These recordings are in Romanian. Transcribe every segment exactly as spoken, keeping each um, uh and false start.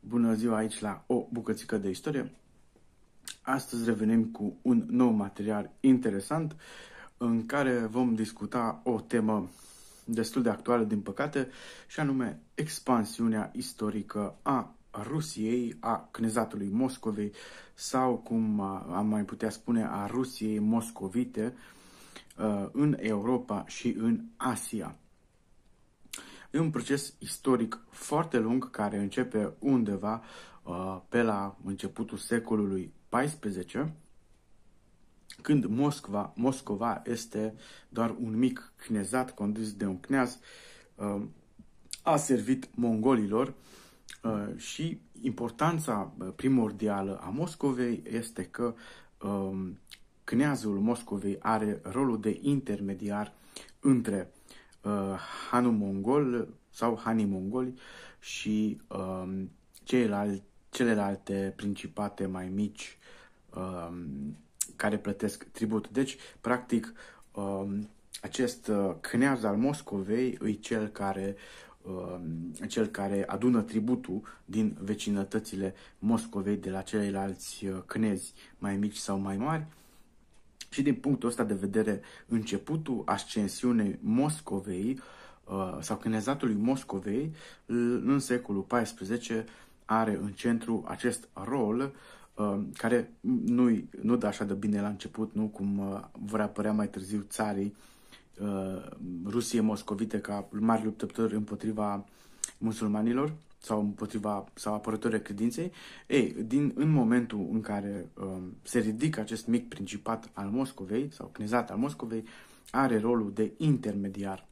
Bună ziua aici la o bucățică de istorie. Astăzi revenim cu un nou material interesant în care vom discuta o temă destul de actuală, din păcate, și anume expansiunea istorică a Rusiei, a Cnezatului Moscovei sau, cum am mai putea spune, a Rusiei moscovite în Europa și în Asia. E un proces istoric foarte lung care începe undeva uh, pe la începutul secolului paisprezece, când Moscova, Moscova este doar un mic cnezat condus de un cneaz, uh, a servit mongolilor uh, și importanța primordială a Moscovei este că uh, cneazul Moscovei are rolul de intermediar între Hanul mongol sau Hanii mongoli și um, celelalte, celelalte principate mai mici um, care plătesc tribut. Deci, practic, um, acest cneaz al Moscovei e cel care, um, cel care adună tributul din vecinătățile Moscovei de la ceilalți cnezi mai mici sau mai mari. Și din punctul ăsta de vedere, începutul ascensiunii Moscovei uh, sau cnezatului Moscovei în secolul paisprezece are în centru acest rol uh, care nu, nu dă așa de bine la început, nu cum uh, vor apărea mai târziu țarii uh, Rusiei moscovite ca mari luptători împotriva musulmanilor sau împotriva sau apărătorii credinței. Ei, din, în momentul în care um, se ridică acest mic principat al Moscovei sau cnezat al Moscovei, are rolul de intermediar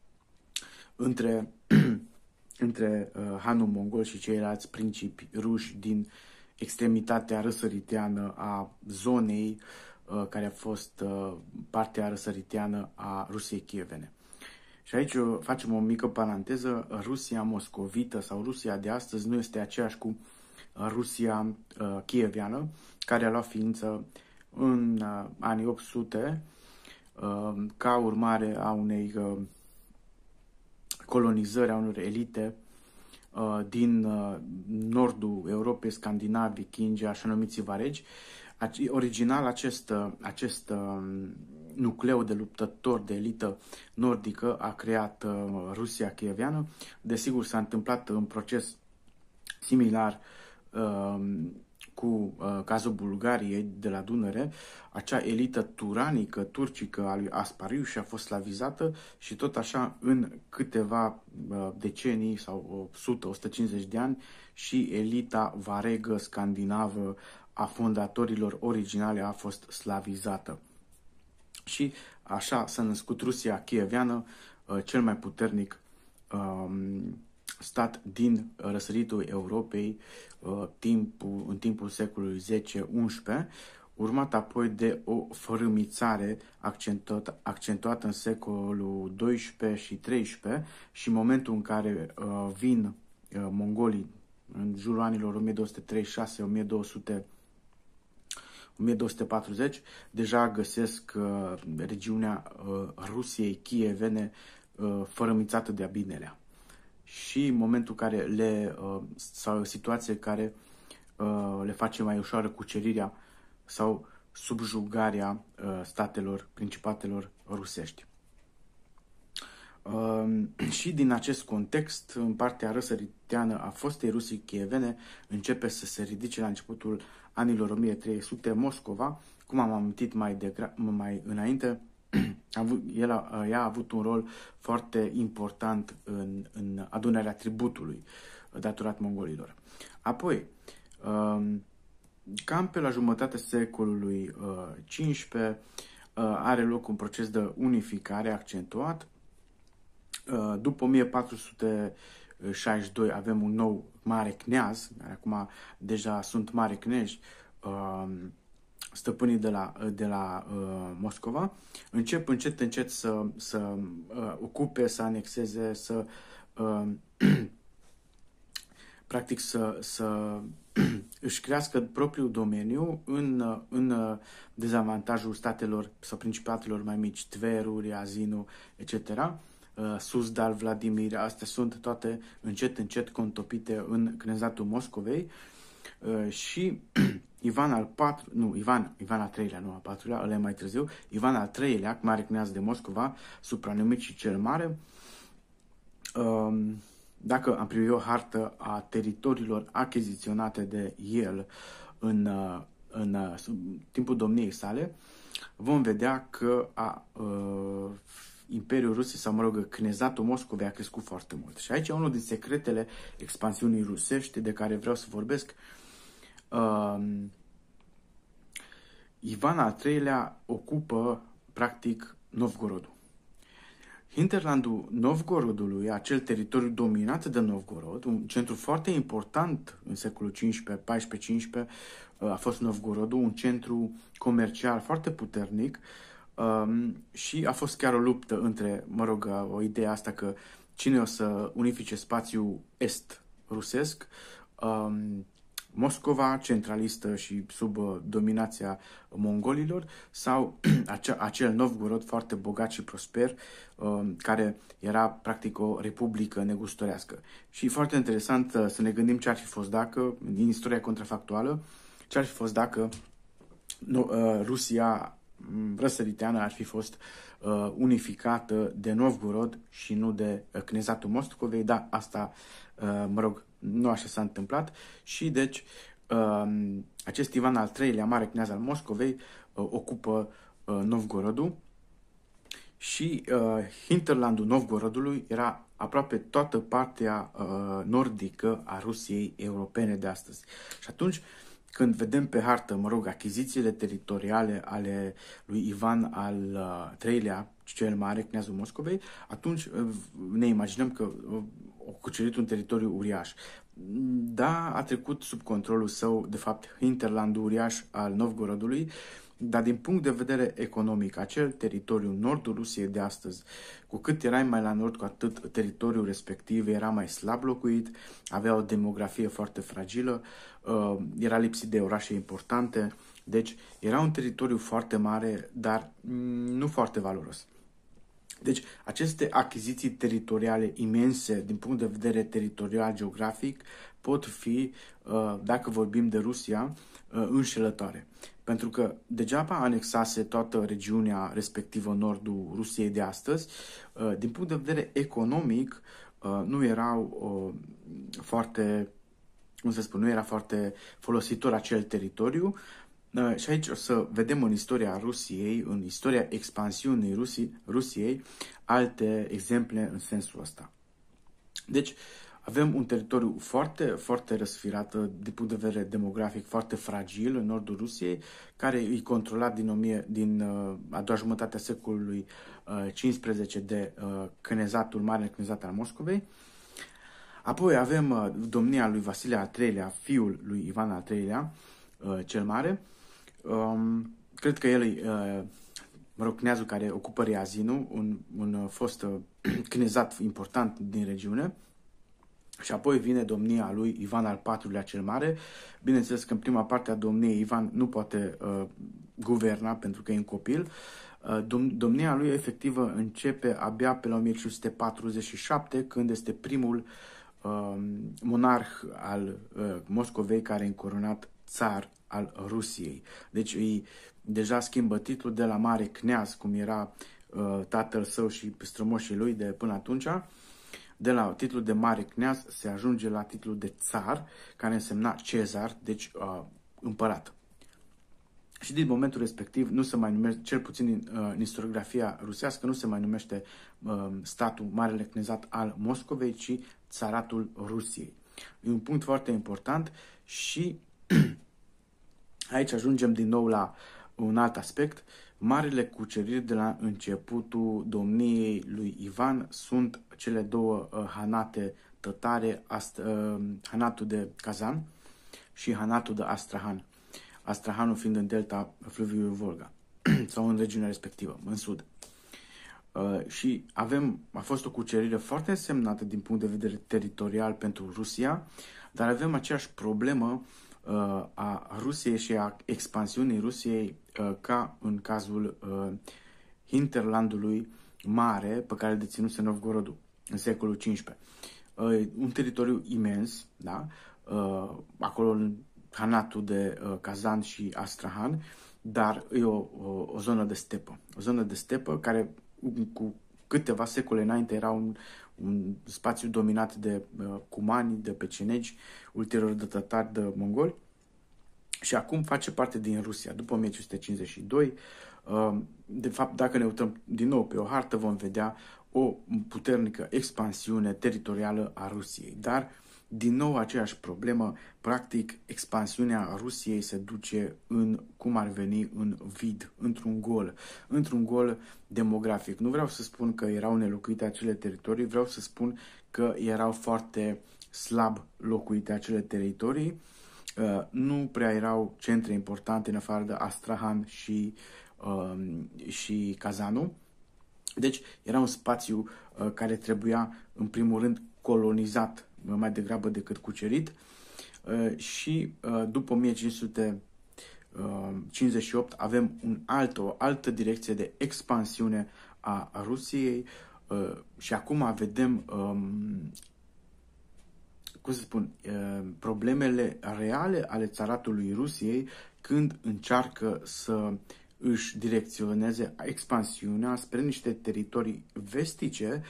între, între uh, Hanul mongol și ceilalți principi ruși din extremitatea răsăriteană a zonei uh, care a fost uh, partea răsăriteană a Rusiei chievene. Și aici facem o mică paranteză. Rusia moscovită sau Rusia de astăzi nu este aceeași cu Rusia uh, chieveană, care a luat ființă în uh, anii opt sute uh, ca urmare a unei uh, colonizări, a unor elite uh, din uh, nordul Europei, Scandinavi, Vikingi, așa numiți varegi. Original, acest, acest nucleu de luptători de elită nordică a creat Rusia chieveană. Desigur, s-a întâmplat un proces similar uh, cu uh, cazul Bulgariei de la Dunăre. Acea elită turanică turcică a lui Asparius a fost slavizată și tot așa în câteva uh, decenii sau o sută - o sută cincizeci de ani și elita varegă scandinavă a fondatorilor originale a fost slavizată. Și așa s-a născut Rusia chieveană, cel mai puternic um, stat din răsăritul Europei uh, timpul, în timpul secolului zece unsprezece, urmat apoi de o fărâmițare accentuat, accentuată în secolul doisprezece și treisprezece și în momentul în care uh, vin uh, mongolii în jurul anilor o mie două sute treizeci și șase - o mie două sute o mie două sute patruzeci, deja găsesc uh, regiunea uh, Rusiei chievene uh, fărâmițată de-a binelea. Și în momentul în care le, uh, sau o situație care uh, le face mai ușoară cucerirea sau subjugarea uh, statelor, principatelor rusești. Uh, și din acest context, în partea răsăriteană a fostei Rusii chievene, începe să se ridice la începutul anilor o mie trei sute Moscova, cum am amintit mai, mai înainte. El a, ea a avut un rol foarte important în, în adunarea tributului datorat mongolilor. Apoi, uh, cam pe la jumătatea secolului uh, cincisprezece uh, are loc un proces de unificare accentuat. Uh, după o mie patru sute șaizeci și doi avem un nou mare cneaz, care acum deja sunt mari cneji, uh, stăpânii de la, de la uh, Moscova, încep încet încet să, să uh, ocupe, să anexeze, să uh, practic să, să își crească propriul domeniu în, în dezavantajul statelor sau principatelor mai mici, Tverul, Azinul, et cetera, Suzdal, Vladimir, astea sunt toate încet, încet contopite în Cnezatul Moscovei și Ivan al patru, nu, Ivan, Ivan al treilea, nu al patrulea, ăla e mai târziu, Ivan al treilea, mare cneaz de Moscova, supranumit și cel mare. Dacă am privit o hartă a teritoriilor achiziționate de el în, în, în timpul domniei sale, vom vedea că a, uh, Imperiul Rusiei, sau mă rog, Cnezatul Moscovei a crescut foarte mult. Și aici e unul din secretele expansiunii rusești de care vreau să vorbesc. Uh, Ivan al treilea ocupă, practic, Novgorodul. Hinterlandul Novgorodului, acel teritoriu dominat de Novgorod, un centru foarte important în secolul cincisprezece, paisprezece, cincisprezece, a fost Novgorodul, un centru comercial foarte puternic um, și a fost chiar o luptă între, mă rog, o idee asta că cine o să unifice spațiul est-rusesc, um, Moscova, centralistă și sub dominația mongolilor, sau acel Novgorod foarte bogat și prosper, care era practic o republică negustorească. Și foarte interesant să ne gândim ce ar fi fost dacă, din istoria contrafactuală, ce ar fi fost dacă Rusia răsăriteană ar fi fost unificată de Novgorod și nu de Cnezatul Moscovei. Da, asta, mă rog, nu așa s-a întâmplat și deci acest Ivan al treilea, mare cneaz al Moscovei, ocupă Novgorodul și hinterlandul Novgorodului era aproape toată partea nordică a Rusiei europene de astăzi. Și atunci, când vedem pe hartă, mă rog, achizițiile teritoriale ale lui Ivan al treilea, cel mare, cneazul Moscovei, atunci ne imaginăm că a cucerit un teritoriu uriaș. Da, a trecut sub controlul său, de fapt, hinterlandul uriaș al Novgorodului, dar din punct de vedere economic, acel teritoriu, nordul Rusiei de astăzi, cu cât erai mai la nord, cu atât teritoriul respectiv era mai slab locuit, avea o demografie foarte fragilă, era lipsit de orașe importante, deci era un teritoriu foarte mare, dar nu foarte valoros. Deci, aceste achiziții teritoriale imense, din punct de vedere teritorial geografic, pot fi, dacă vorbim de Rusia, înșelătoare. Pentru că degeaba anexase toată regiunea respectivă, nordul Rusiei de astăzi, din punct de vedere economic, nu erau foarte, cum să spun, nu era foarte folositor acel teritoriu. Și aici o să vedem în istoria Rusiei, în istoria expansiunii Rusii, Rusiei, alte exemple în sensul ăsta. Deci, avem un teritoriu foarte, foarte răsfirat, din punct de vedere demografic, foarte fragil în nordul Rusiei, care e controlat din, omie, din uh, a doua jumătate a secolului uh, cincisprezece de uh, Cnezatul, Marele Cnezat al Moscovei. Apoi avem uh, domnia lui Vasile al treilea, fiul lui Ivan al treilea, uh, cel mare. Um, cred că el e, uh, mă rog, cneazul care ocupă Riazinul, un, un uh, fost uh, cnezat important din regiune. Și apoi vine domnia lui Ivan al patrulea cel mare. Bineînțeles că în prima parte a domniei Ivan nu poate uh, guverna pentru că e un copil. Uh, dom domnia lui efectivă începe abia pe la o mie cinci sute patruzeci și șapte, când este primul uh, monarh al uh, Moscovei care e încoronat țar al Rusiei. Deci îi deja schimbă titlul de la mare cneaz, cum era uh, tatăl său și strămoșii lui de până atunci. De la titlul de mare cneaz se ajunge la titlul de țar, care însemna cezar, deci uh, împărat. Și din momentul respectiv nu se mai numește, cel puțin în, uh, în istoriografia rusească, nu se mai numește uh, statul Marele Cnezat al Moscovei, ci țaratul Rusiei. E un punct foarte important și aici ajungem din nou la un alt aspect. Marile cuceriri de la începutul domniei lui Ivan sunt cele două uh, hanate tătare, ast, uh, hanatul de Kazan și hanatul de Astrahan. Astrahanul fiind în delta fluviului Volga sau în regiunea respectivă, în sud. Uh, și avem, a fost o cucerire foarte însemnată din punct de vedere teritorial pentru Rusia, dar avem aceeași problemă uh, a Rusiei și a expansiunii Rusiei uh, ca în cazul uh, hinterlandului mare pe care îl deținuse Novgorodul în secolul cincisprezece. Un teritoriu imens, da? Acolo în Hanatul de Kazan și Astrahan, dar e o, o, o zonă de stepă. O zonă de stepă care cu câteva secole înainte era un, un spațiu dominat de uh, cumani, de pecenegi, ulterior de tătari, de mongoli, și acum face parte din Rusia. După o mie cinci sute cincizeci și doi, uh, de fapt, dacă ne uităm din nou pe o hartă, vom vedea o puternică expansiune teritorială a Rusiei. Dar, din nou, aceeași problemă, practic, expansiunea Rusiei se duce în, cum ar veni, în vid, într-un gol, într-un gol demografic. Nu vreau să spun că erau nelocuite acele teritorii, vreau să spun că erau foarte slab locuite acele teritorii, nu prea erau centre importante în afară de Astrahan și, și Kazanul. Deci era un spațiu uh, care trebuia, în primul rând, colonizat mai degrabă decât cucerit uh, și uh, după o mie cinci sute cincizeci și opt avem un alt, o altă direcție de expansiune a, a Rusiei uh, și acum vedem, um, cum să spun, uh, problemele reale ale țaratului Rusiei când încearcă să își direcționeze expansiunea spre niște teritorii vestice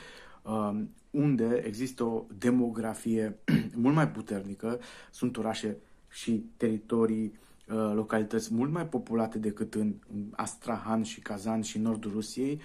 unde există o demografie mult mai puternică, sunt orașe și teritorii, localități mult mai populate decât în Astrahan și Kazan și nordul Rusiei,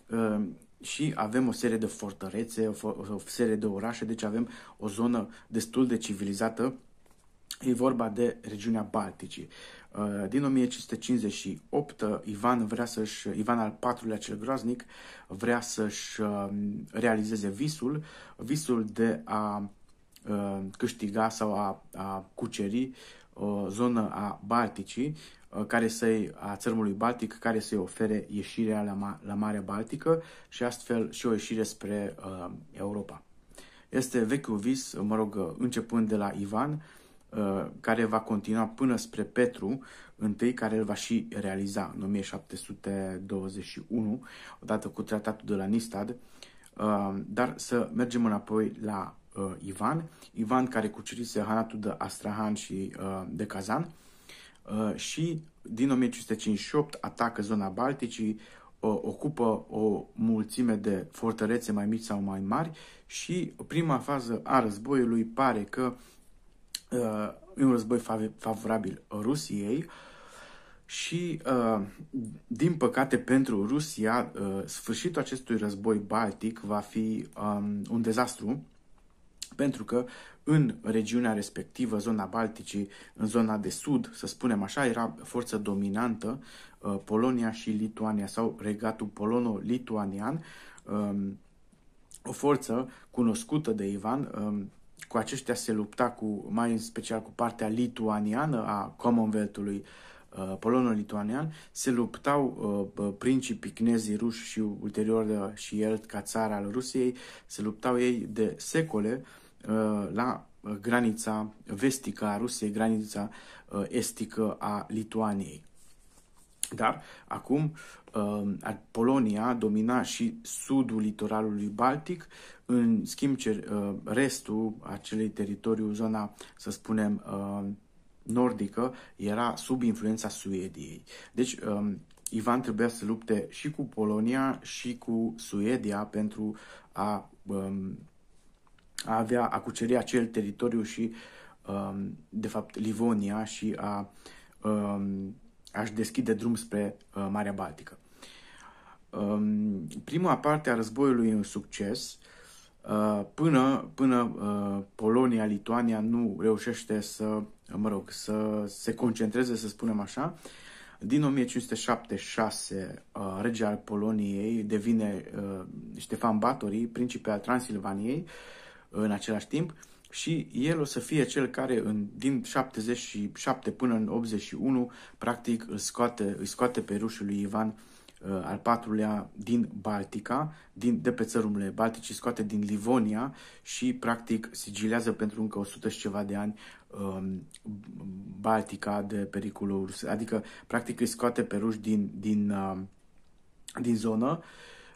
și avem o serie de fortărețe, o serie de orașe, deci avem o zonă destul de civilizată. E vorba de regiunea Balticii. Din o mie cinci sute cincizeci și opt, Ivan vrea să-și, Ivan al patrulea cel groaznic, vrea să-și realizeze visul, visul de a câștiga sau a, a cuceri o zonă a Balticii, care să-i, a țărmului Baltic, care să-i ofere ieșirea la, la Marea Baltică și astfel și o ieșire spre uh, Europa. Este vechiul vis, mă rog, începând de la Ivan, care va continua până spre Petru I, care îl va și realiza în o mie șapte sute douăzeci și unu, odată cu tratatul de la Nistad. Dar să mergem înapoi la Ivan. Ivan care cucerise Hanatul de Astrahan și de Kazan și din o mie cinci sute cincizeci și opt atacă zona Balticii, ocupă o mulțime de fortărețe mai mici sau mai mari și prima fază a războiului pare că Uh, un război favorabil Rusiei și, uh, din păcate pentru Rusia, uh, sfârșitul acestui război baltic va fi um, un dezastru, pentru că în regiunea respectivă, zona Balticii, în zona de sud, să spunem așa, era forță dominantă uh, Polonia și Lituania sau regatul polono-lituanian, um, o forță cunoscută de Ivan. um, Cu aceștia se lupta cu, mai în special cu partea lituaniană a Commonwealth-ului uh, polono-lituanian, se luptau uh, principii cnezii ruși și ulterior uh, și el ca țar al Rusiei, se luptau ei de secole uh, la granița vestică a Rusiei, granița uh, estică a Lituaniei. Dar acum uh, Polonia domina și sudul litoralului Baltic, în schimb ce uh, restul acelei teritoriu, zona, să spunem, uh, nordică, era sub influența Suediei. Deci uh, Ivan trebuia să lupte și cu Polonia și cu Suedia pentru a, um, a avea, a cuceri acel teritoriu și, um, de fapt, Livonia și a um, aș deschide drum spre uh, Marea Baltică. Um, prima parte a războiului e un succes, uh, până, până uh, Polonia, Lituania nu reușește să, mă rog, să se concentreze, să spunem așa. Din o mie cinci sute șaptezeci și șase, uh, rege al Poloniei devine uh, Ștefan Batory, principe al Transilvaniei, uh, în același timp, și el o să fie cel care în, din șaptezeci și șapte până în optzeci și unu practic îl scoate, îi scoate pe rușul lui Ivan uh, al patrulea din Baltica, din, de pe țărmurile Balticii, scoate din Livonia și practic sigilează pentru încă o sută și ceva de ani um, Baltica de pericolul rus. Adică practic îi scoate pe ruși din, din, uh, din zonă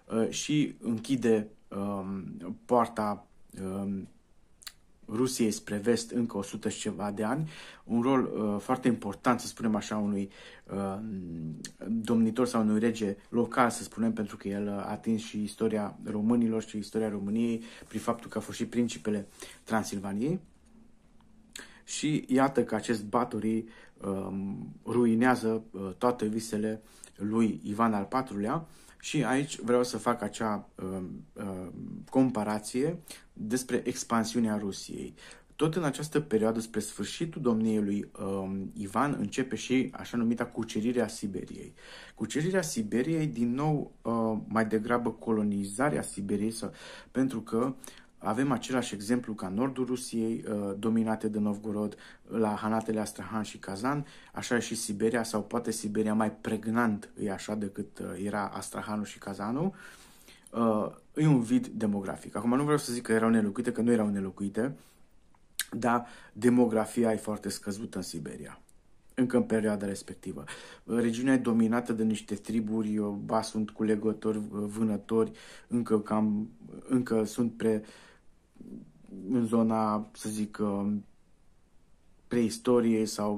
și închide poarta Rusiei spre vest încă o sută și ceva de ani, un rol uh, foarte important, să spunem așa, unui uh, domnitor sau unui rege local, să spunem, pentru că el a atins și istoria românilor și istoria României prin faptul că a fost și principele Transilvaniei. Și iată că acest Báthory um, ruinează uh, toate visele lui Ivan al patrulea. Și aici vreau să fac acea uh, uh, comparație despre expansiunea Rusiei. Tot în această perioadă, spre sfârșitul domniei lui uh, Ivan, începe și așa numita cucerirea Siberiei. Cucerirea Siberiei, din nou, uh, mai degrabă colonizarea Siberiei, să, pentru că avem același exemplu ca nordul Rusiei, uh, dominate de Novgorod, la hanatele Astrahan și Kazan, așa și Siberia, sau poate Siberia mai pregnant, e așa, decât uh, era Astrahanul și Kazanul. Uh, e un vid demografic. Acum nu vreau să zic că erau nelocuite, că nu erau nelocuite, dar demografia e foarte scăzută în Siberia, încă în perioada respectivă. Regiunea e dominată de niște triburi, ba sunt culegători, vânători, încă, cam, încă sunt pre, în zona, să zic, preistoriei sau...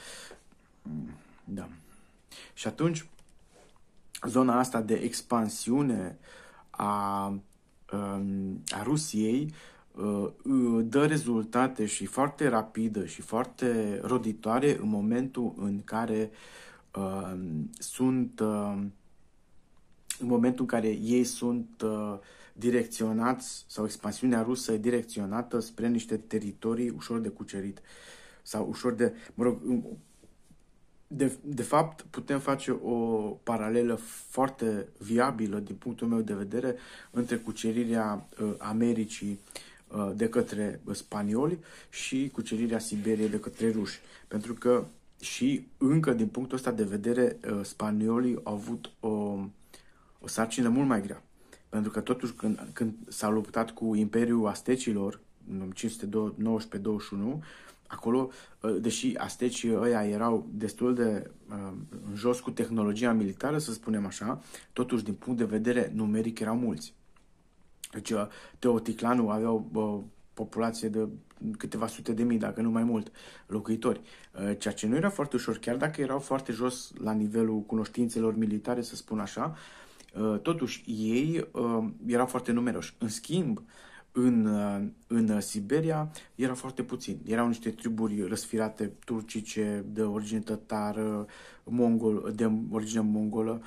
Da. Și atunci, zona asta de expansiune a, a Rusiei dă rezultate și foarte rapidă și foarte roditoare în momentul în care uh, sunt uh, în momentul în care ei sunt uh, direcționați, sau expansiunea rusă e direcționată spre niște teritorii ușor de cucerit sau ușor de, mă rog, de, de fapt putem face o paralelă foarte viabilă din punctul meu de vedere între cucerirea uh, Americii de către spanioli și cucerirea Siberiei de către ruși. Pentru că și încă din punctul ăsta de vedere spaniolii au avut o, o sarcină mult mai grea. Pentru că totuși când, când s-au luptat cu Imperiul Astecilor în cinci sute nouăsprezece douăzeci și unu, acolo, deși astecii ăia erau destul de uh, în jos cu tehnologia militară, să spunem așa, totuși din punct de vedere numeric erau mulți. Deci Teoticlanul avea o, o populație de câteva sute de mii, dacă nu mai mult, locuitori. Ceea ce nu era foarte ușor, chiar dacă erau foarte jos la nivelul cunoștințelor militare, să spun așa, totuși ei erau foarte numeroși. În schimb, în, în Siberia erau foarte puțini. Erau niște triburi răsfirate turcice, de origine tătară, mongol, de origine mongolă,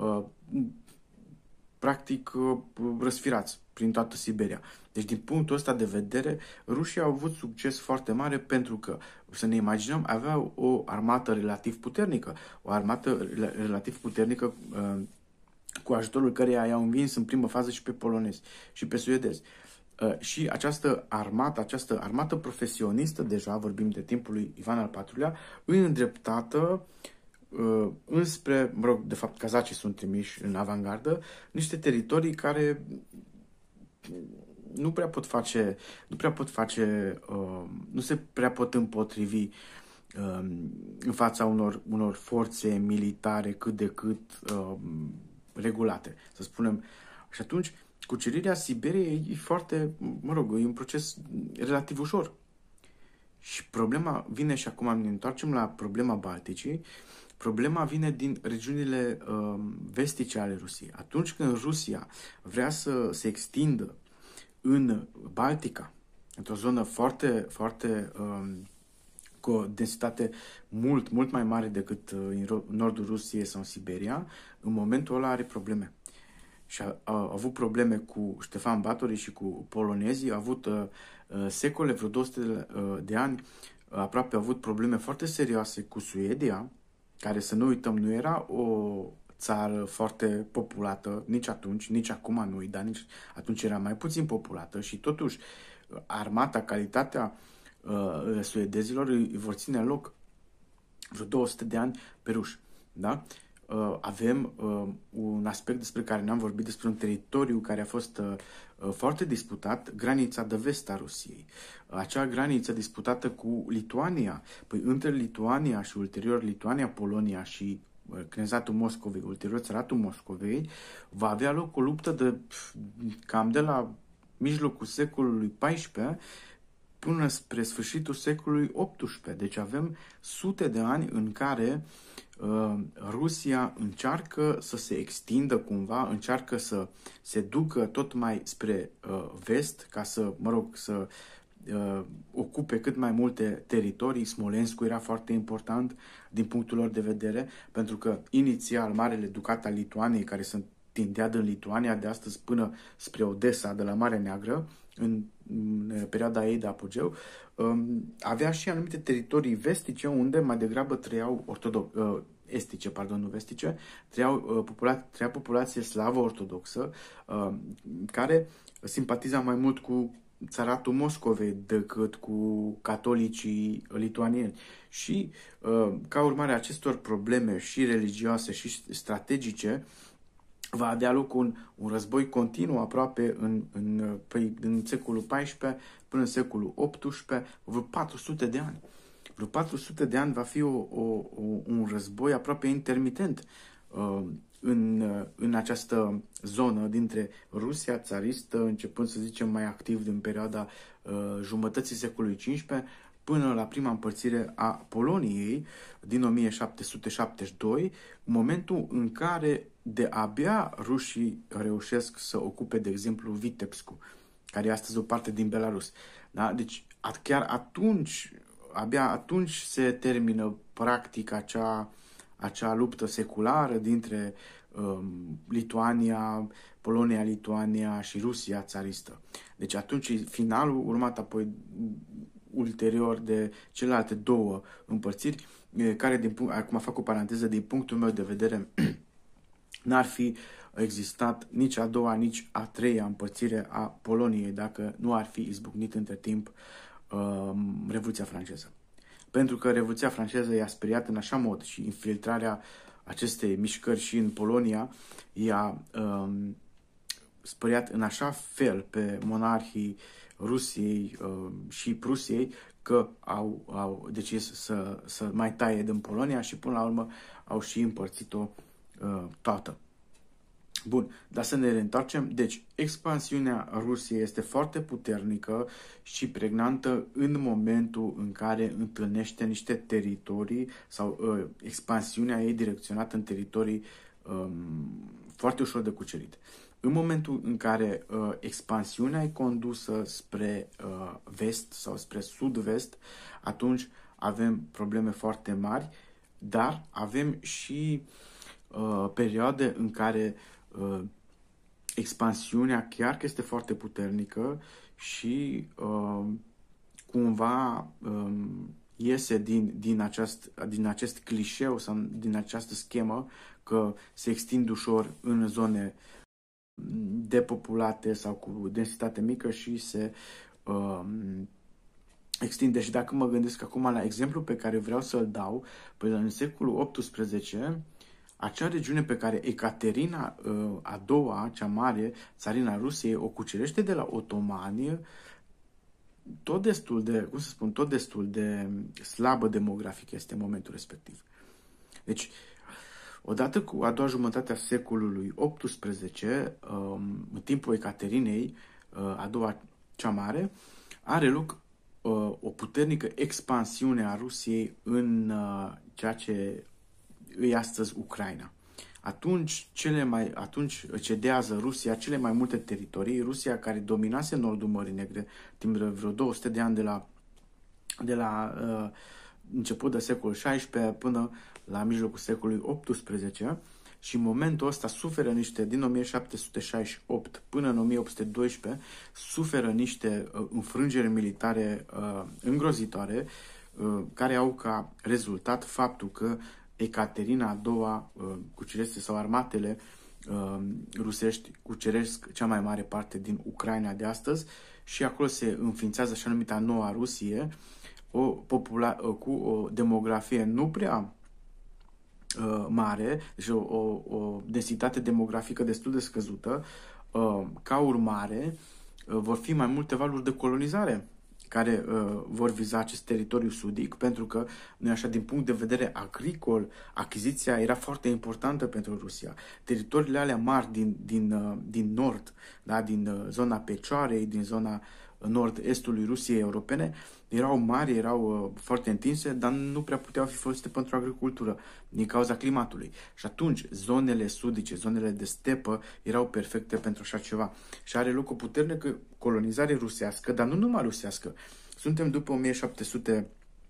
practic răsfirați prin toată Siberia. Deci, din punctul ăsta de vedere, rușii au avut succes foarte mare pentru că, să ne imaginăm, aveau o armată relativ puternică. O armată relativ puternică cu ajutorul căreia i-au învins în primă fază și pe polonezi și pe suedezi. Și această armată, această armată profesionistă, deja vorbim de timpul lui Ivan al patrulea, îndreptată înspre, mă rog, de fapt cazacii sunt trimiși în avangardă, niște teritorii care nu prea pot face, nu prea pot face, uh, nu se prea pot împotrivi uh, în fața unor, unor forțe militare cât de cât uh, regulate, să spunem. Și atunci, cucerirea Siberiei e foarte, mă rog, e un proces relativ ușor. Și problema vine, și acum ne întoarcem la problema Balticii. Problema vine din regiunile uh, vestice ale Rusiei. Atunci când Rusia vrea să se extindă în Baltica, într-o zonă foarte, foarte uh, cu o densitate mult, mult mai mare decât uh, în nordul Rusiei sau în Siberia, în momentul ăla are probleme. Și a, a, a avut probleme cu Ștefan Báthory și cu polonezii, a avut uh, uh, secole, vreo două sute de, uh, de ani, uh, aproape a avut probleme foarte serioase cu Suedia, care, să nu uităm, nu era o țară foarte populată, nici atunci, nici acum nu, dar nici atunci era mai puțin populată și totuși armata, calitatea uh, suedezilor îi vor ține în loc vreo două sute de ani pe ruși. Da? Uh, avem uh, un aspect despre care n-am vorbit, despre un teritoriu care a fost uh, foarte disputat, granița de vest a Rusiei. Acea graniță disputată cu Lituania. Păi între Lituania și ulterior Lituania, Polonia și Knezatul Moscovei, ulterior Țaratul Moscovei, va avea loc o luptă de cam de la mijlocul secolului paisprezece până spre sfârșitul secolului optsprezece. Deci avem sute de ani în care uh, Rusia încearcă să se extindă cumva, încearcă să se ducă tot mai spre uh, vest, ca să, mă rog, să uh, ocupe cât mai multe teritorii. Smolenskul era foarte important din punctul lor de vedere, pentru că inițial Marele Ducat al Lituaniei, care se întindea din Lituania de astăzi până spre Odessa, de la Marea Neagră, în, în perioada ei de apogeu, um, avea și anumite teritorii vestice unde mai degrabă trăiau ortodox, uh, estice, pardon, nu vestice, trăiau, uh, popula, trăia populație slavă ortodoxă, uh, care simpatiza mai mult cu Țaratul Moscovei decât cu catolicii lituanieni. Și uh, ca urmare a acestor probleme și religioase și strategice, va avea loc un, un război continuu aproape în, în, în, în secolul paisprezece până în secolul optsprezece, vreo patru sute de ani. Vreo patru sute de ani va fi o, o, o, un război aproape intermitent uh, în, în această zonă dintre Rusia țaristă, începând să zicem mai activ din perioada uh, jumătății secolului cincisprezece, până la prima împărțire a Poloniei din o mie șapte sute șaptezeci și doi, momentul în care de abia rușii reușesc să ocupe, de exemplu, Vitebscu, care e astăzi o parte din Belarus. Da? Deci chiar atunci, abia atunci se termină practic acea, acea luptă seculară dintre um, Lituania, Polonia, Lituania și Rusia țaristă. Deci atunci finalul, urmat apoi ulterior de celelalte două împărțiri, care, din punct, acum fac o paranteză, din punctul meu de vedere, n-ar fi existat nici a doua, nici a treia împărțire a Poloniei dacă nu ar fi izbucnit între timp uh, Revoluția franceză. Pentru că Revoluția franceză i-a speriat în așa mod și infiltrarea acestei mișcări și în Polonia i-a uh, speriat în așa fel pe monarhii Rusiei uh, și Prusiei că au, au decis să, să mai taie din Polonia și până la urmă au și împărțit-o uh, toată. Bun, dar să ne reîntoarcem. Deci, expansiunea Rusiei este foarte puternică și pregnantă în momentul în care întâlnește niște teritorii sau uh, expansiunea ei direcționată în teritorii um, foarte ușor de cucerit. În momentul în care uh, expansiunea e condusă spre uh, vest sau spre sud-vest, atunci avem probleme foarte mari, dar avem și uh, perioade în care uh, expansiunea chiar că este foarte puternică și uh, cumva um, iese din, din, aceast, din acest clișeu sau din această schemă că se extind ușor în zone depopulate sau cu densitate mică și se uh, extinde. Și dacă mă gândesc acum la exemplu pe care vreau să-l dau, păi în secolul optsprezece, acea regiune pe care Ecaterina uh, a doua, cea mare, țarina Rusiei, o cucerește de la otomani, tot destul de, cum să spun, tot destul de slabă demografic este în momentul respectiv. Deci, odată cu a doua jumătate a secolului optsprezece, în timpul Ecaterinei, a doua cea mare, are loc o puternică expansiune a Rusiei în ceea ce e astăzi Ucraina. Atunci, cele mai, atunci cedează Rusia cele mai multe teritorii. Rusia, care dominase nordul Mării Negre timp de vreo două sute de ani de la, de la uh, început de secolul șaisprezece până la mijlocul secolului optsprezece, și în momentul ăsta suferă niște, din o mie șapte sute șaizeci și opt până în o mie opt sute doisprezece, suferă niște uh, înfrângeri militare uh, îngrozitoare, uh, care au ca rezultat faptul că Ecaterina a doua uh, cucerește, sau armatele uh, rusești cuceresc cea mai mare parte din Ucraina de astăzi și acolo se înființează așa numita Noua Rusie, o popula- uh, cu o demografie nu prea uh, mare, deci o, o, o densitate demografică destul de scăzută. Uh, ca urmare, uh, vor fi mai multe valuri de colonizare care uh, vor viza acest teritoriu sudic, pentru că, nu așa, din punct de vedere agricol, achiziția era foarte importantă pentru Rusia. Teritoriile alea mari din, din, uh, din nord, da, din uh, zona Pecioarei, din zona nord-estului Rusiei europene, erau mari, erau uh, foarte întinse, dar nu prea puteau fi folosite pentru agricultură, din cauza climatului. Și atunci, zonele sudice, zonele de stepă, erau perfecte pentru așa ceva. Și are loc o puternică colonizare rusească, dar nu numai rusească. Suntem după o mie șapte sute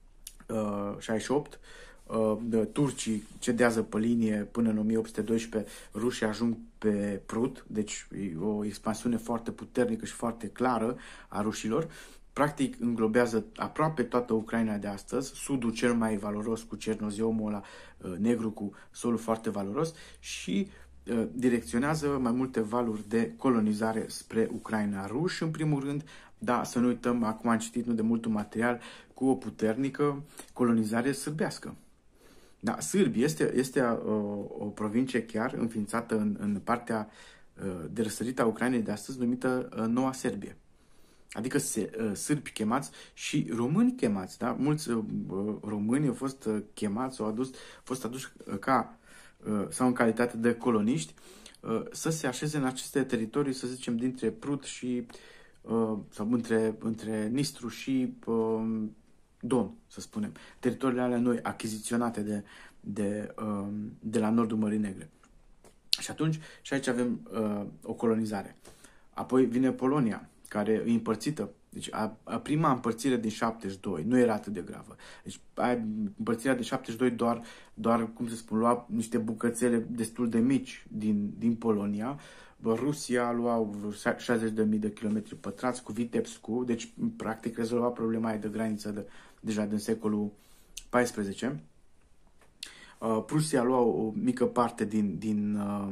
șaizeci și opt, uh, de turcii cedează pe linie până în o mie opt sute doisprezece, rușii ajung pe Prut, deci e o expansiune foarte puternică și foarte clară a rușilor. Practic înglobează aproape toată Ucraina de astăzi, sudul cel mai valoros cu cernoziomul ăla negru cu solul foarte valoros și uh, direcționează mai multe valuri de colonizare spre Ucraina. Ruși, în primul rând, da, să nu uităm, acum am citit nu de mult un material cu o puternică colonizare sârbească. Da, Sârbi este, este o, o provincie chiar înființată în, în partea uh, de răsărit a Ucrainei de astăzi, numită uh, Noua Serbie. Adică se, uh, sârbi chemați și români chemați, da? Mulți uh, români au fost uh, chemați, au adus, fost aduși uh, ca, uh, sau în calitate de coloniști, uh, să se așeze în aceste teritorii, să zicem, dintre Prut și, uh, sau între, între Nistru și uh, Don, să spunem. Teritoriile alea noi, achiziționate de, de, uh, de la nordul Mării Negre. Și atunci, și aici avem uh, o colonizare. Apoi vine Polonia, care e împărțită. Deci a, a prima împărțire din șaptezeci și doi nu era atât de gravă. Deci a, împărțirea din șaptezeci și doi doar, doar, cum se spune, lua niște bucățele destul de mici din, din Polonia. Rusia lua șaizeci de mii de kilometri pătrați cu Vitebscu, deci practic rezolva problema aia de graniță de, deja din secolul paisprezece. Uh, Prusia lua o mică parte din, din uh,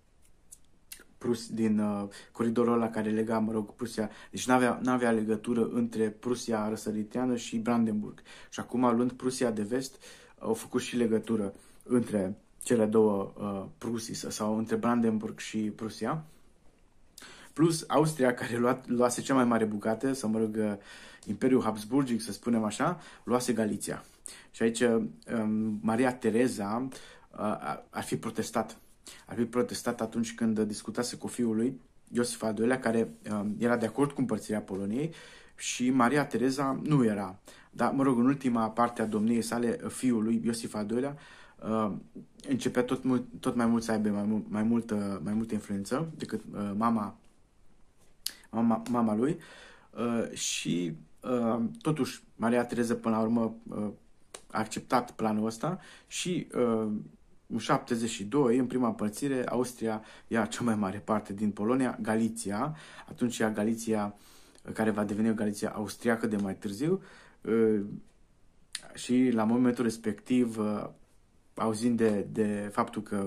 Prus, din uh, coridorul ăla care lega, mă rog, Prusia. Deci n-avea, n-avea legătură între Prusia răsăriteană și Brandenburg. Și acum, luând Prusia de vest, au făcut și legătură între cele două uh, Prusii, sau între Brandenburg și Prusia. Plus Austria, care lua, luase cea mai mare bucată, sau mă rog, uh, Imperiul Habsburgic, să spunem așa, luase Galiția. Și aici um, Maria Tereza uh, ar fi protestat. Ar fi protestat atunci când discutase cu fiul lui, Iosif al doilea, care uh, era de acord cu împărțirea Poloniei, și Maria Tereza nu era. Dar, mă rog, în ultima parte a domniei sale, fiul lui, Iosif al doilea, uh, începea tot, mult, tot mai mult să aibă mai, mult, mai, multă, mai multă influență decât uh, mama, mama, mama lui. Uh, și, uh, totuși, Maria Tereza, până la urmă, uh, a acceptat planul ăsta și uh, în șaptezeci și doi, în prima împărțire, Austria ia cea mai mare parte din Polonia, Galiția. Atunci ia Galiția, care va deveni o Galiția austriacă de mai târziu. Și la momentul respectiv, auzind de, de faptul că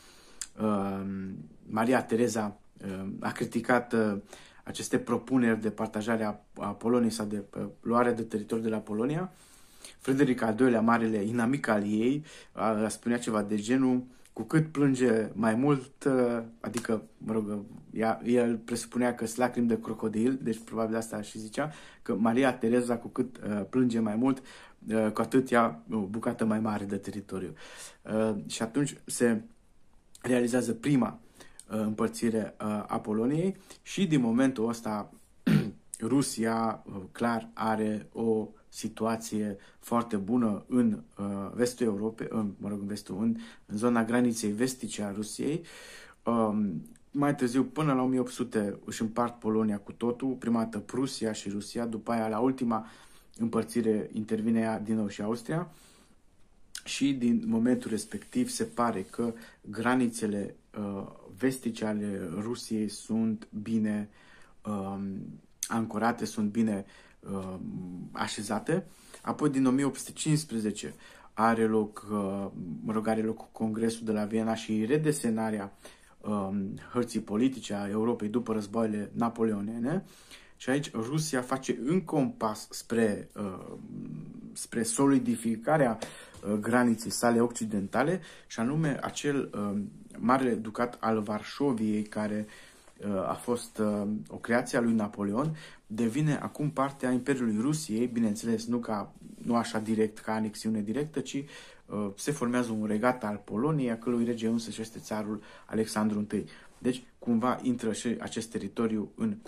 Maria Tereza a criticat aceste propuneri de partajare a, a Poloniei sau de luare de teritoriu de la Polonia, Frederic al doilea, marele inamic al ei, a, spunea ceva de genul: cu cât plânge mai mult, adică, mă rog, ea, el presupunea că sunt lacrimi de crocodil, deci probabil asta și zicea, că Maria Tereza, cu cât uh, plânge mai mult, uh, cu atât ia o bucată mai mare de teritoriu. Uh, și atunci se realizează prima uh, împărțire uh, a Poloniei și din momentul ăsta Rusia, uh, clar, are o situație foarte bună în uh, vestul Europei, în, mă rog, în vestul, în, în zona graniței vestice a Rusiei. Um, mai târziu, până la o mie opt sute, își împart Polonia cu totul, prima dată Prusia și Rusia, după aia, la ultima împărțire, intervine ea din nou și Austria și din momentul respectiv se pare că granițele uh, vestice ale Rusiei sunt bine uh, ancorate, sunt bine uh, așezate. Apoi, din o mie opt sute cincisprezece, are loc, uh, mă rog, are loc Congresul de la Viena și redesenarea uh, hărții politice a Europei după războaiele napoleonene. Și aici Rusia face încă un pas spre, uh, spre solidificarea uh, graniței sale occidentale, și anume acel uh, Marele Ducat al Varșoviei, care uh, a fost uh, o creație a lui Napoleon, devine acum parte a Imperiului Rusiei, bineînțeles, nu, ca, nu așa direct, ca anexiune directă, ci uh, se formează un regat al Poloniei, a cărui rege însăși este țarul Alexandru întâi. Deci, cumva, intră și acest teritoriu în,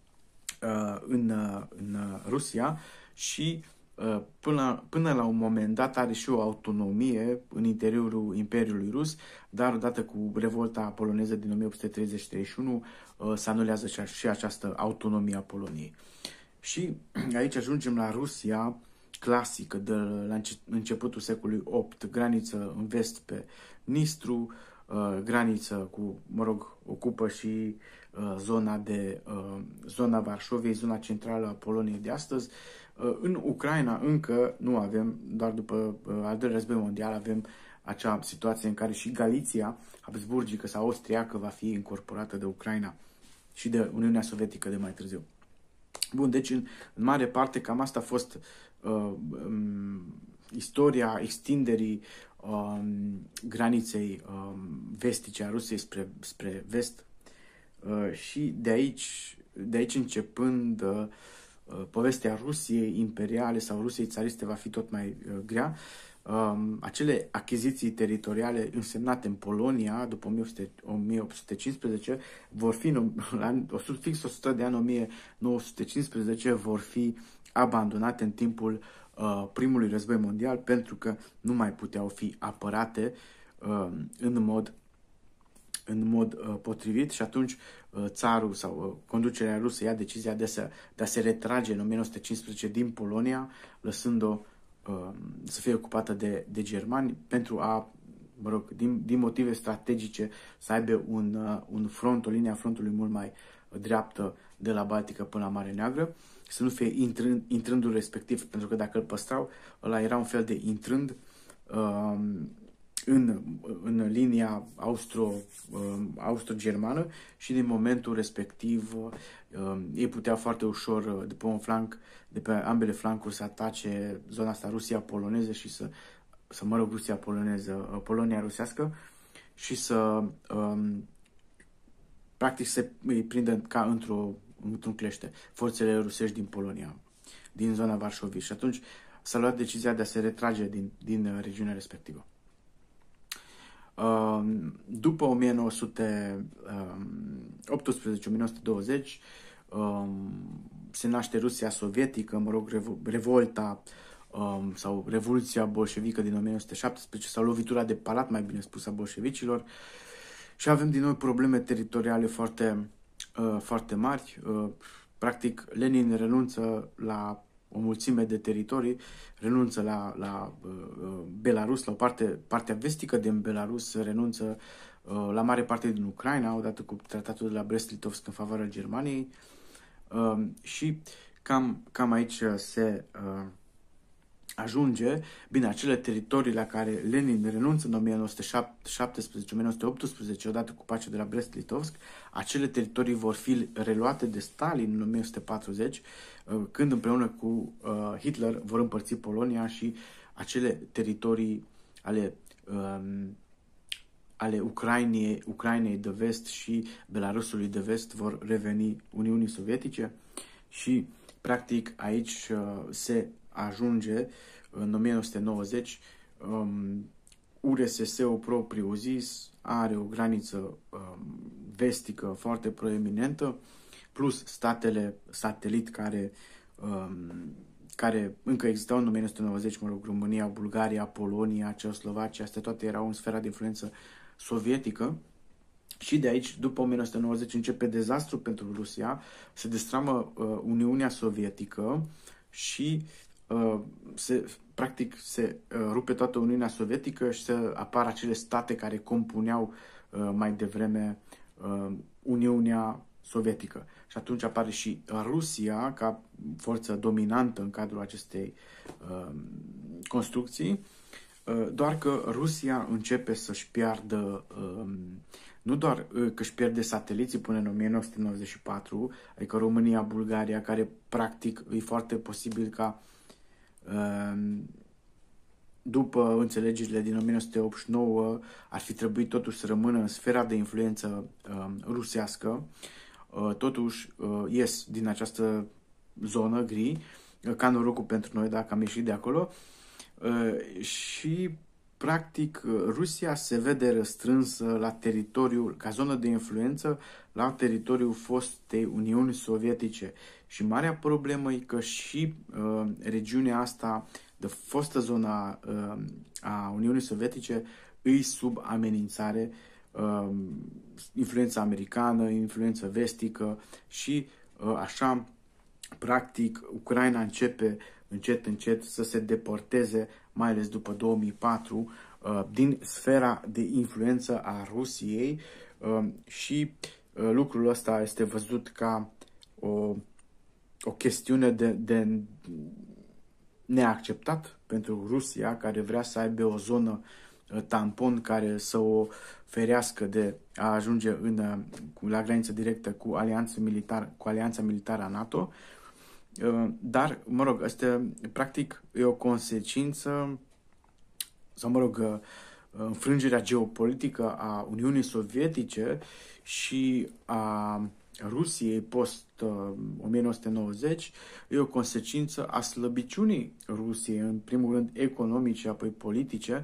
uh, în, uh, în Rusia și uh, până, până la un moment dat are și o autonomie în interiorul Imperiului Rus, dar odată cu revolta poloneză din o mie opt sute treizeci treizeci și unu uh, se anulează și, și această autonomie a Poloniei. Și aici ajungem la Rusia clasică de la începutul secolului opt, graniță în vest pe Nistru, uh, graniță cu, mă rog, ocupă și uh, zona de uh, zona Varșoviei, zona centrală a Poloniei de astăzi. Uh, în Ucraina încă nu avem, doar după uh, al doilea război mondial avem acea situație în care și Galiția habsburgică sau austriacă va fi incorporată de Ucraina și de Uniunea Sovietică de mai târziu. Bun, deci în, în mare parte cam asta a fost uh, um, istoria extinderii um, graniței um, vestice a Rusiei spre, spre vest uh, și de aici, de aici începând uh, povestea Rusiei imperiale sau Rusiei țariste va fi tot mai uh, grea. Um, acele achiziții teritoriale însemnate în Polonia după o mie opt sute cincisprezece vor fi, la fix o sută de ani, o mie nouă sute cincisprezece, vor fi abandonate în timpul uh, primului război mondial pentru că nu mai puteau fi apărate uh, în mod, în mod uh, potrivit și atunci uh, țarul sau uh, conducerea rusă ia decizia de, să, de a se retrage în o mie nouă sute cincisprezece din Polonia, lăsând-o să fie ocupată de, de germani pentru a, mă rog, din, din motive strategice să aibă un, un front, o linie a frontului mult mai dreaptă de la Baltică până la Marea Neagră, să nu fie intrând, intrândul respectiv, pentru că dacă îl păstrau, ăla era un fel de intrând um, în, în linia austro, um, austro-germană și din momentul respectiv um, ei puteau foarte ușor de pe un flanc, de pe ambele flancuri să atace zona asta Rusia poloneză și să, să mă rog, Rusia poloneză, Polonia rusească și să um, practic se îi prindă ca într-o, într-un clește forțele rusești din Polonia, din zona Varșoviei și atunci s-a luat decizia de a se retrage din, din regiunea respectivă. După o mie nouă sute optsprezece - o mie nouă sute douăzeci se naște Rusia sovietică, mă rog, revolta sau Revoluția bolșevică din o mie nouă sute șaptesprezece sau lovitura de palat, mai bine spus, a bolșevicilor și avem din nou probleme teritoriale foarte, foarte mari. Practic, Lenin renunță la o mulțime de teritorii, renunță la, la uh, Belarus, la o parte, partea vestică din Belarus, renunță uh, la mare parte din Ucraina, odată cu tratatul de la Brest-Litovsk în favoarea Germaniei uh, și cam, cam aici se uh, ajunge. Bine, acele teritorii la care Lenin renunță în o mie nouă sute șaptesprezece - o mie nouă sute optsprezece, odată cu pacea de la Brest-Litovsk, acele teritorii vor fi reluate de Stalin în o mie nouă sute patruzeci, când împreună cu Hitler vor împărți Polonia și acele teritorii ale, um, ale Ucrainei, Ucrainei de vest și Belarusului de vest vor reveni Uniunii Sovietice și, practic, aici uh, se ajunge în o mie nouă sute nouăzeci, um, U R S S-ul propriu zis are o graniță um, vestică foarte proeminentă, plus statele satelit care, um, care încă existau în o mie nouă sute nouăzeci, mă rog, România, Bulgaria, Polonia, Ceoslovacia, astea toate erau în sfera de influență sovietică. Și de aici, după o mie nouă sute nouăzeci, începe dezastru pentru Rusia, se destramă uh, Uniunea Sovietică și uh, se, practic se uh, rupe toată Uniunea Sovietică și se apară acele state care compuneau uh, mai devreme uh, Uniunea Sovietică. Și atunci apare și Rusia ca forță dominantă în cadrul acestei uh, construcții, uh, doar că Rusia începe să-și piardă uh, nu doar că își pierde sateliții până în o mie nouă sute nouăzeci și patru, adică România, Bulgaria, care practic e foarte posibil ca după înțelegerile din o mie nouă sute optzeci și nouă ar fi trebuit totuși să rămână în sfera de influență rusească, totuși ies din această zonă gri, ca norocul pentru noi dacă am ieșit de acolo. Și practic Rusia se vede răstrânsă la teritoriul, ca zonă de influență, la teritoriul fostei Uniuni Sovietice. Și marea problemă e că și uh, regiunea asta de fostă zona uh, a Uniunii Sovietice îi sub amenințare, uh, influența americană, influența vestică și uh, așa, practic, Ucraina începe încet, încet să se deporteze, mai ales după două mii patru, uh, din sfera de influență a Rusiei uh, și uh, lucrul ăsta este văzut ca o, o chestiune de, de neacceptat pentru Rusia, care vrea să aibă o zonă tampon care să o ferească de a ajunge în, la graniță directă cu alianța militară, cu alianța militară a NATO. Dar, mă rog, asta practic e o consecință, sau mă rog, înfrângerea geopolitică a Uniunii Sovietice și a Rusiei post-o mie nouă sute nouăzeci e o consecință a slăbiciunii Rusiei, în primul rând economice și apoi politice,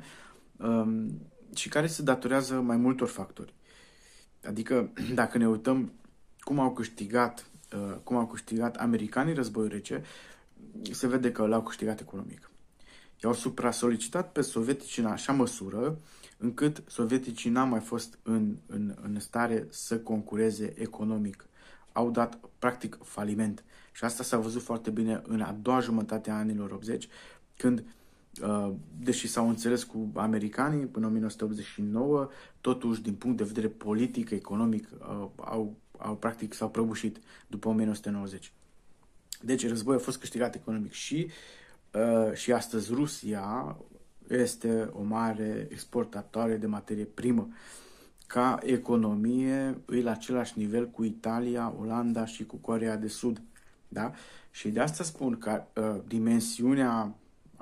și care se datorează mai multor factori. Adică, dacă ne uităm cum au câștigat, cum au câștigat americanii războiul rece, se vede că l-au câștigat economic. I-au supra-solicitat pe sovietici în așa măsură încât sovieticii n-au mai fost în, în, în stare să concureze economic. Au dat, practic, faliment. Și asta s-a văzut foarte bine în a doua jumătate a anilor optzeci, când, deși s-au înțeles cu americanii până în o mie nouă sute optzeci și nouă, totuși, din punct de vedere politic, economic, au, au practic s-au prăbușit după o mie nouă sute nouăzeci. Deci războiul a fost câștigat economic și, și astăzi Rusia este o mare exportatoare de materie primă. Ca economie e la același nivel cu Italia, Olanda și cu Coreea de Sud. Da? Și de asta spun că uh, dimensiunea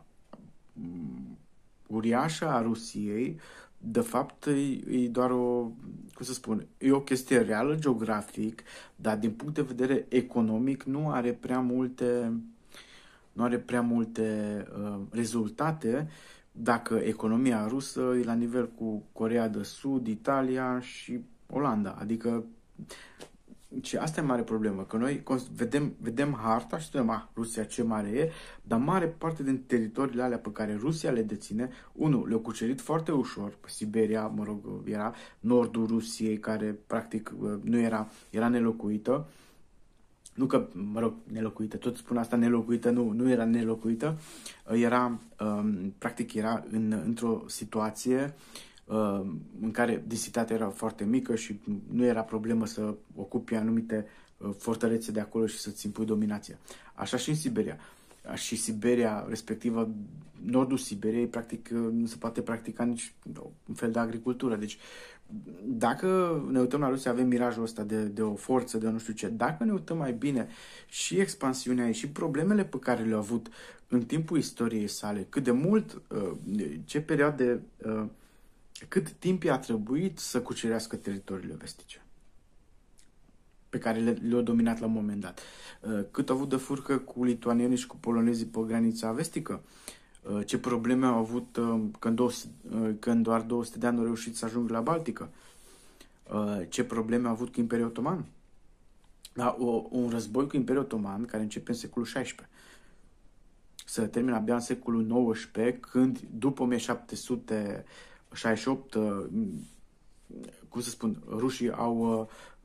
uriașă a Rusiei, de fapt, e, e doar o, cum să spun, e o chestie reală geografic, dar din punct de vedere economic nu are prea multe, nu are prea multe uh, rezultate dacă economia rusă e la nivel cu Coreea de Sud, Italia și Olanda. Adică, și asta e mare problemă, că noi vedem, vedem harta și spunem, ah, Rusia ce mare e, dar mare parte din teritoriile alea pe care Rusia le deține, unul, le-au cucerit foarte ușor, Siberia, mă rog, era nordul Rusiei, care practic nu era, era nelocuită, nu că, mă rog, nelocuită, tot spun asta, nelocuită, nu, nu era nelocuită, era, um, practic era în, într-o situație uh, în care densitatea era foarte mică și nu era problemă să ocupi anumite uh, fortărețe de acolo și să-ți impui dominația. Așa și în Siberia. Și Siberia, respectivă, nordul Siberiei, practic, nu se poate practica nici un fel de agricultură. Deci, dacă ne uităm la Rusia, avem mirajul ăsta de, de o forță, de nu știu ce. Dacă ne uităm mai bine și expansiunea ei și problemele pe care le-au avut în timpul istoriei sale, cât de mult, ce perioade, cât timp i-a trebuit să cucerească teritoriile vestice pe care le, le-au dominat la un moment dat. Cât au avut de furcă cu lituanienii și cu polonezii pe granița vestică. Ce probleme au avut când, două, când doar două sute de ani au reușit să ajungă la Baltică. Ce probleme au avut cu Imperiul Otoman. Da, o, un război cu Imperiul Otoman care începe în secolul șaisprezece. Se termină abia în secolul nouăsprezece, când după o mie șapte sute șaizeci și opt, cum să spun, rușii au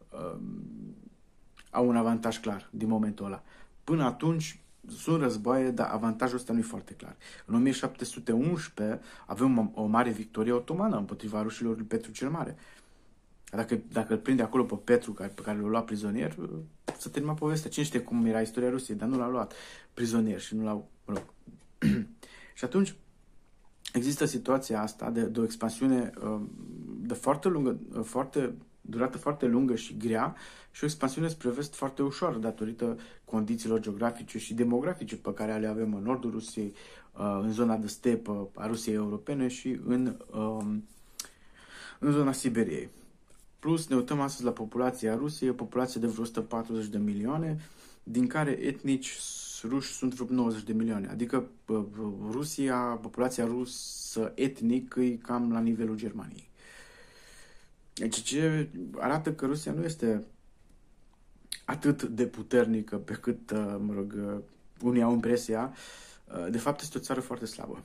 au un avantaj clar din momentul ăla. Până atunci sunt războaie, dar avantajul ăsta nu e foarte clar. În o mie șapte sute unsprezece avem o, o mare victorie otomană împotriva rușilor lui Petru cel Mare. Dacă, dacă îl prinde acolo pe Petru, care, pe care l-a luat prizonier, să termina povestea. Cine știe cum era istoria Rusiei, dar nu l-a luat prizonier și nu l-au... Mă rog. Și atunci există situația asta de, de o expansiune de foarte lungă, foarte durată foarte lungă și grea și o expansiune spre vest foarte ușoară datorită condițiilor geografice și demografice pe care le avem în nordul Rusiei, în zona de stepă a Rusiei europene și în, în zona Siberiei. Plus, ne uităm astăzi la populația Rusiei, o populație de vreo o sută patruzeci de milioane, din care etnici ruși sunt vreo nouăzeci de milioane. Adică Rusia, populația rusă etnic e cam la nivelul Germaniei. Deci ce arată că Rusia nu este atât de puternică pe cât, mă rog, unii au impresia. De fapt, este o țară foarte slabă.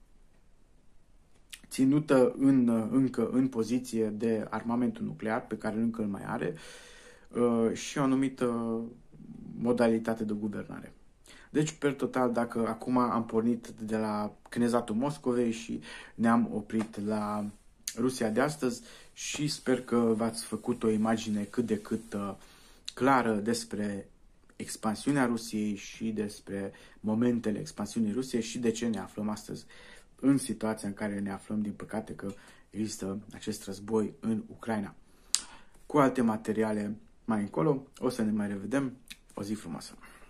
Ținută în, încă în poziție de armamentul nuclear, pe care încă îl mai are, și o anumită modalitate de guvernare. Deci, per total, dacă acum am pornit de la Knezatul Moscovei și ne-am oprit la Rusia de astăzi și sper că v-ați făcut o imagine cât de cât uh, clară despre expansiunea Rusiei și despre momentele expansiunii Rusiei și de ce ne aflăm astăzi în situația în care ne aflăm, din păcate, că există acest război în Ucraina. Cu alte materiale mai încolo, o să ne mai revedem. O zi frumoasă!